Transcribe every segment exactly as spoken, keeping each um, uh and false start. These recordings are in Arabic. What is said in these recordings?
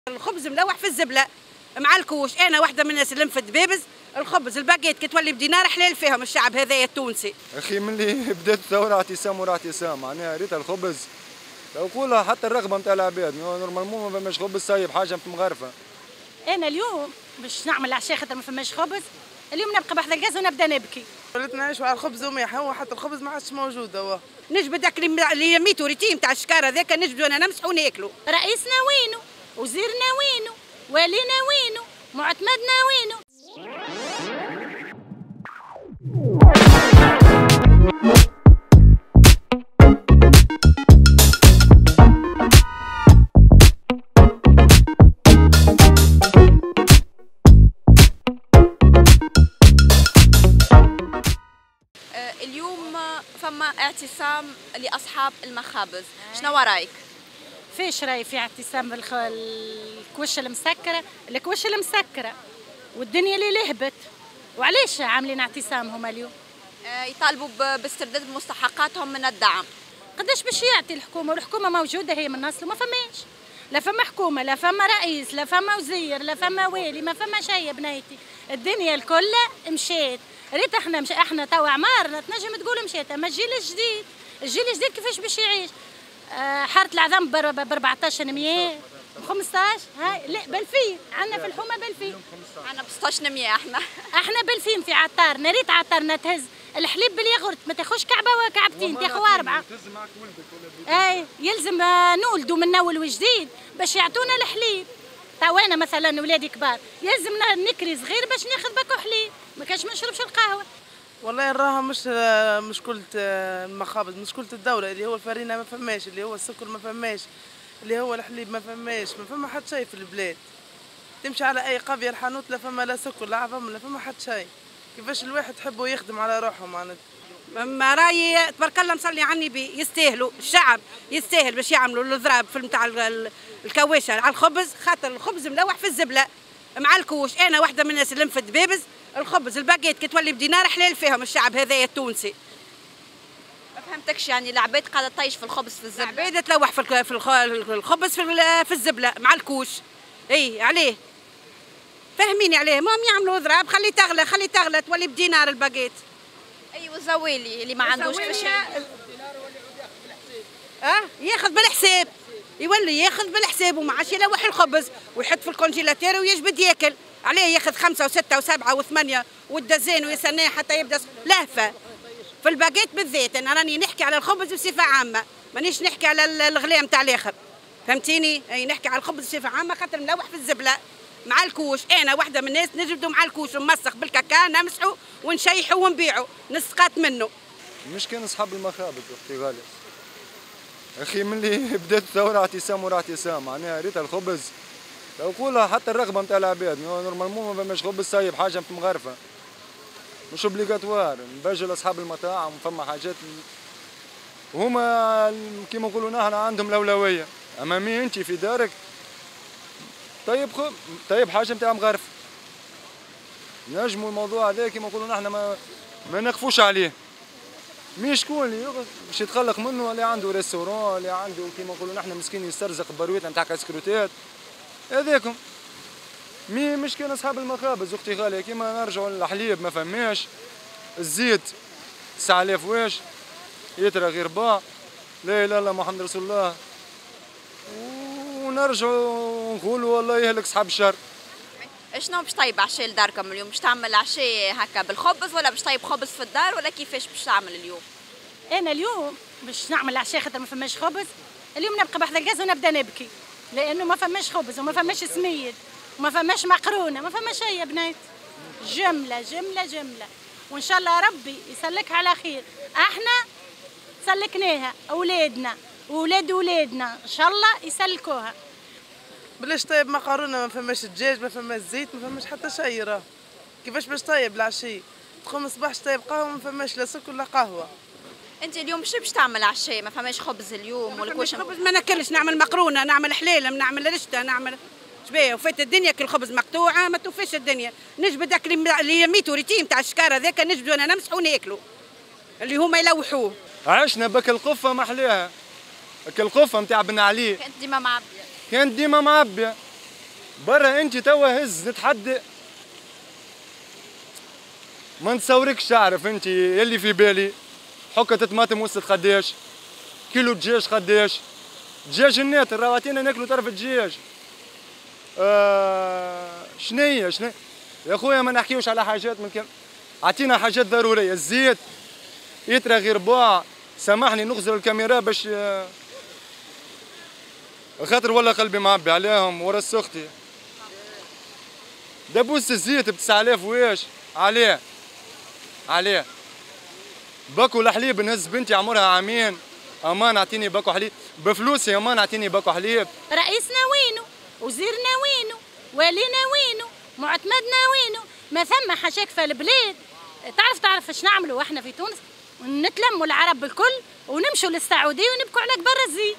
الخبز ملوح في الزبله مع الكوش. انا واحده من الناس اللي نفد بيبز الخبز الباكيت كي تولي بدينار حلال فيهم الشعب هذايا التونسي. اخي ملي بدات الثوره اعتصام ورا اعتصام معناها ريت الخبز لو قولها حتى الرغبه نتاع العباد نورمالمون ما فماش خبز صايب حاجه مغرفه. انا اليوم باش نعمل عشاء خاطر ما فماش خبز اليوم نبقى بحذا الغاز ونبدا نبكي. وليت نعيشوا على الخبز وميح، هو حتى الخبز ما عادش موجود. هو نجبد داك اللي يميتوا ريتيم تاع الشكاره ذاك نجبدوا انا نمسحوا وناكلوا. رئيسنا وينو؟ وزيرنا وينو؟ والينا وينو؟ معتمدنا وينو؟ اليوم فما اعتصام لاصحاب المخابز، شنو رايك؟ فيش راي في اعتصام بالخ... الكوش المسكره، الكوش المسكره والدنيا اللي لهبت، وعليش عاملين اعتصام هما اليوم؟ يطالبوا باسترداد مستحقاتهم من الدعم. قداش باش يعطي الحكومه؟ والحكومه موجوده هي من اصله ما فماش، لا فما حكومه لا فما رئيس لا فما وزير لا فما والي، ما فما شيء يا بنيتي. الدنيا الكل مشات، ريت احنا مش احنا توا عمارنا تنجم تقول مشات، اما الجيل الجديد الجيل الجديد كيفاش باش يعيش؟ آه حاره العظام ب أربعطاش مية ب خمسطاش هاي لا بألفين، عندنا في الحومه بألفين، عندنا ب ستطاش مية احنا احنا بألفين في عطارنا. ريت عطارنا تهز الحليب بالياغورت ما تاخوش كعبه وكعبتين تاخو اربعه. اي يلزم نولدوا من اول وجديد باش يعطونا الحليب. توا انا مثلا ولادي كبار يلزم نكري صغير باش ناخذ باكو حليب، ما كاش ما نشربش القهوه. والله نراها مش مشكلة المخابز، مشكلة الدولة اللي هو الفرينة ما فماش، اللي هو السكر ما فماش، اللي هو الحليب ما فماش، ما فما حد شيء في البلاد. تمشي على أي قضية الحانوت لا فما لا سكر لا عظم لا فما حد شيء. كيفاش الواحد يحبوا يخدم على روحه معناتها. ما رايي تبارك الله مصلي على النبي يستاهلوا، الشعب يستاهل باش يعملوا الضراب في نتاع الكواشه على الخبز، خاطر الخبز ملوح في الزبله مع الكوش. انا واحده من الناس اللي نفد بيبز الخبز الباكيت كي تولي بدينار حلال فيهم الشعب هذايا التونسي. ما فهمتكش، يعني العباد قاعده تطيش في الخبز في الزبله؟ العباد تلوح في في الخبز في في الزبله مع الكوش. اي عليه فهميني عليه، ما هم يعملوا ضراب، خلي تغلى خلي تغلى تولي بدينار الباكيت. ايوه الزوالي اللي ما عندوش كيفاش اه ياخذ بالحساب، يولي ياخذ بالحساب وما عادش يلوح الخبز ويحط في الكونجيلاتير ويجبد ياكل. عليه ياخذ خمسة وستة وسبعة وثمانية والدزين ويستناه حتى يبدا لهفة في الباكيت بالذات. انا راني نحكي على الخبز بصفة عامة، مانيش نحكي على الغلاء نتاع الاخر، فهمتيني؟ اي نحكي على الخبز بصفة عامة خاطر ملوح في الزبلة مع الكوش. انا واحدة من الناس نجبدوا مع الكوش ونمسخ بالكاكا نمسحوا ونشيحوا ونبيعوا نسقات منه. مش كان اصحاب المخابز اختي غالية. اخي ملي بدات الثوره اعتصام ورا اعتصام معناها ريت الخبز لو قولها حتى الرغبه نتاع العباد نورمالمون ما فماش خبز صايب حاجه مغرفه مش اوبليغاتوار. نبجل لاصحاب المطاعم فما حاجات هما كيما نقولوا نحن عندهم الاولويه. اما مي انت في دارك طيب خب طيب حاجه نتاع مغرفه نجموا الموضوع هذا كيما نقولوا نحن ما ما نقفوش عليه. مي شكون اللي باش يتخلق منه؟ اللي عنده ريستورون اللي عنده كيما نقولوا نحن مسكين يسترزق برويته نتاع كاسكروتات هذاكم. مي مش كان اصحاب المخابز اختي غاليه كيما نرجعوا للحليب ما فماش، الزيت تسعة آلاف واش يترى غير باع، لا اله الا الله محمد رسول الله، ونرجعوا نقولوا والله يهلك صحاب الشر. شنو باش طيب عشاء لداركم اليوم؟ باش تعمل عشاء هكا بالخبز ولا باش طيب خبز في الدار ولا كيفاش باش تعمل اليوم؟ انا اليوم باش نعمل عشاء خاطر ما فماش خبز اليوم نبقى بحذا الغاز ونبدا نبكي، لانه ما فماش خبز وما فماش سميد وما فماش مقرونه ما فماش شيء يا بنات. جمله جمله جمله، وان شاء الله ربي يسلكها على خير. احنا سلكناها اولادنا واولاد اولادنا ان شاء الله يسلكوها. بلاش طيب مقارونه، ما فماش دجاج ما فماش زيت ما فماش حتى شيء. راه كيفاش باش طيب العشي؟ تقوم الصباح طيب قهوه ما فماش لا سكر لا قهوه. انت اليوم شو باش تعمل عشاء؟ ما فماش خبز اليوم ولا كوش خبز ما ناكلش، نعمل مقرونه نعمل حليله نعمل رشته نعمل شبيه وفات الدنيا كي الخبز مقطوعه ما توفيش الدنيا. نجبد داك اللي يميتوا ريتيم تاع الشكاره ذاك نجبدوا انا نمسحوا وناكلوا اللي هما يلوحوه. عشنا بك القفه محليها، بك القفه نتاع بن علي كانت ديما معبيه، كانت ديما معبيه برا انت توا هز نتحدى، ما نتصوركش تعرف انت اللي في بالي. حكة طماطم وصلت قداش؟ كيلو دجاج قداش؟ دجاج الناتر راهو عطينا ناكلو طرف الدجاج. آه شنية شنية يا خويا، ما نحكيوش على حاجات من كم، عطينا حاجات ضرورية. الزيت يترى غير باع، سامحني نغزر الكاميرا باش آه خاطر والله قلبي معبي عليهم ورا سختي. دبوس الزيت ب تسعة آلاف واش عليه عليه. باكو الحليب نهز بنتي عمرها عامين، امان اعطيني باكو حليب بفلوسي، امان اعطيني باكو حليب. رئيسنا وينو؟ وزيرنا وينو؟ والينا وينو؟ معتمدنا وينو؟ ما ثم حشاك في البلاد. تعرف تعرف ايش نعملوا احنا في تونس؟ نتلموا العرب الكل ونمشوا للسعوديه ونبكوا على كبر الزين.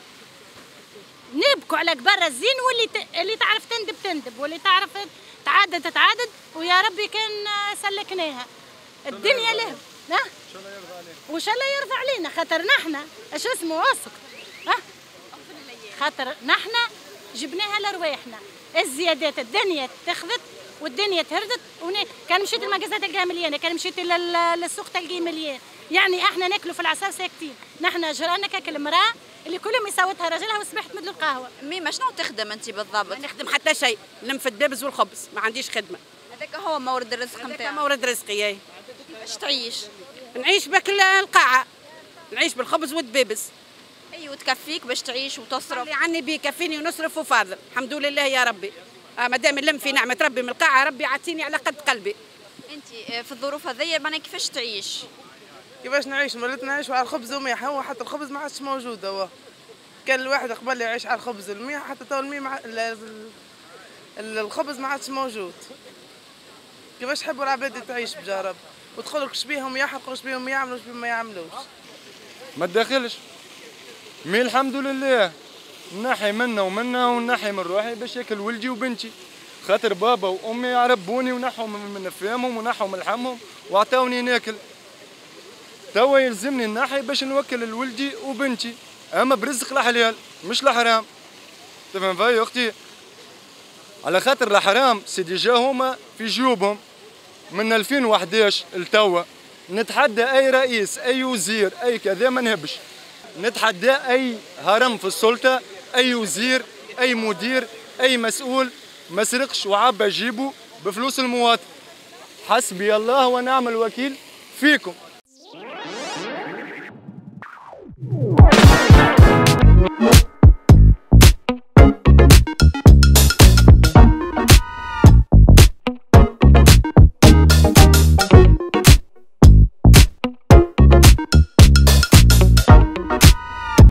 نبكوا على كبر الزين، واللي ت... اللي تعرف تندب تندب، واللي تعرف تعادد تتعادد، ويا ربي كان سلكناها. الدنيا له ها؟ وان شاء الله يرضى علينا، خاطر نحنا اش اسمه واثق ها؟ خاطر نحنا جبناها لرواحنا. الزيادات الدنيا اتخذت والدنيا تهردت، وني... كان مشيت المجازات تلقاها مليانه، كان مشيت لل... للسوق تلقيه مليان. يعني احنا ناكلوا في العصا ساكتين. نحنا جرانا كاك المراه اللي كل يوم يصوتها راجلها وصباح تمدلو القهوه. ميمه شنو تخدم انت بالضبط؟ ما نخدم حتى شيء، نلم في الدبز والخبز، ما عنديش خدمه. هذاك هو مورد الرزق هذاك نتاعك. مورد رزقي. اي كيفاش تعيش؟ نعيش باكل القاعه، نعيش بالخبز والدبابز. اي وتكفيك باش تعيش وتصرف؟ اللي عني بيكفيني ونصرف وفاضل، الحمد لله يا ربي. آه ما دام نلم في نعمه ربي من القاعه، ربي عطيني على قد قلبي. انت في الظروف هذيا معناها كيفاش تعيش؟ كيفاش نعيش؟ مرات نعيش على الخبز وميح، هو حتى الخبز ما عادش موجود. هو كان الواحد قبل يعيش على الخبز والميح، حتى تو الميح مع... الخبز ما عادش موجود. كيفاش حبوا العباد تعيش بجرب وتقول لك شبيهم يحرقوا شبيهم يعملوا شبيهم ما يعملوش. ما تدخلش مي الحمد لله، نحي منا ومنا ونحي من روحي باش ياكل ولدي وبنتي، خاطر بابا وامي يعربوني ونحوا من فمهم ونحوا من لحمهم وعطاوني ناكل. توا يلزمني نحي باش نوكل لولدي وبنتي، اما برزق الحلال مش الحرام. تفهم فيا يا اختي؟ على خاطر الحرام سيدي جا هما في جيوبهم من ألفين وأحد لتوا. نتحدى اي رئيس اي وزير اي كذا ما نهبش، نتحدى اي هرم في السلطه، اي وزير اي مدير اي مسؤول ما سرقش وعبى جيبه بفلوس المواطن. حسبي الله ونعم الوكيل فيكم.